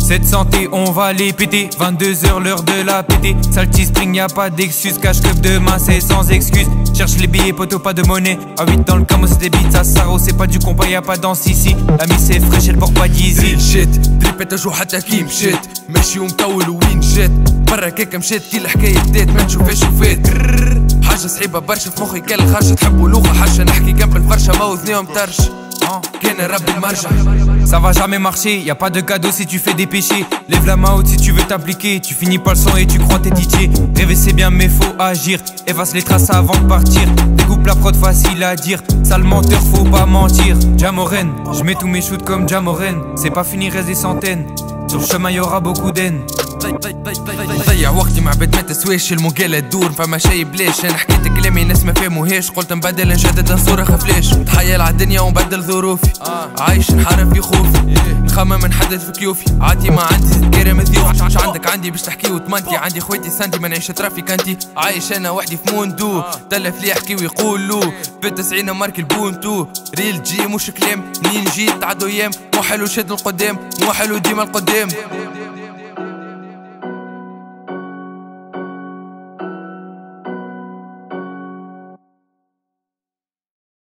Cette santé on va les péter, 22h l'heure de la péter. Salty Spring y'a pas d'excuse, cash club demain c'est sans excuse. Cherche les billets poteau pas de monnaie, à 8 dans le camo c'est des beats, ça Saro c'est pas du compas y'a pas danse ici. La mise c'est fraîche elle porte pas d'easy. شيت دريبت اجو حتى كي مشيت ماشي ومطول وين جيت برا كيك مشيت كي الحكاية بدات ما نشوفهاش وفات حاجة صعيبة برشا في مخي كان الخرشة تحبوا لغة حشة نحكي جنب الفرشة ما وذنيهم طرش كان ربي المرجع. Ça va jamais marcher, y a pas de cadeau si tu fais des péchés. Lève la main haute si tu veux t'appliquer. Tu finis pas le son et tu crois t'es DJ. Rêver c'est bien mais faut agir. Efface les traces avant de partir. Découpe la prod facile à dire. Sale menteur faut pas mentir. Jamoren, je mets tous mes shoots comme Jamoren. C'est pas fini reste des centaines. Sur le chemin y'aura beaucoup d'haine. ضيع وقتي مع بيت ما تسويش المقالة تدور فما شي بلاش انا حكيت كلامي الناس ما فهموهاش قلت نبدل نجدد نصورة خفلاش نتحايل عالدنيا ونبدل ظروفي عايش نحارب في خوفي نخمم نحدث في كيوفي عادي ما عندي زيد كريم ضيوف ش عندك عندي باش تحكي وتمنتي عندي خواتي سنتي ما نعيش ترافي كنتي عايش انا وحدي في موندو تلف لي يحكي ويقولوا في 90 مارك البونتو ريل جي مش كلام منين جيت تعدو ايام مو حلو شد القدام مو حلو ديما القدام